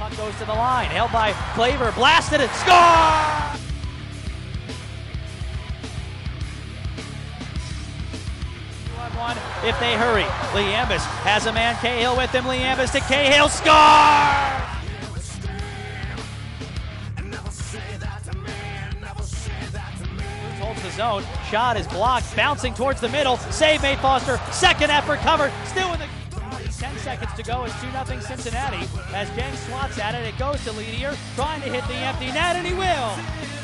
Rebound goes to the line, held by Claver, blasted it, score! One if they hurry. Liambus has a man, Cahill with him. Liambus to Cahill, score! Holds the zone, shot is blocked, bouncing towards the middle, save made Foster, second effort covered, still in the 10 seconds to go. It's 2-0 Cincinnati. As Jeng swats at it, it goes to Ledier, trying to hit the empty net, and he will!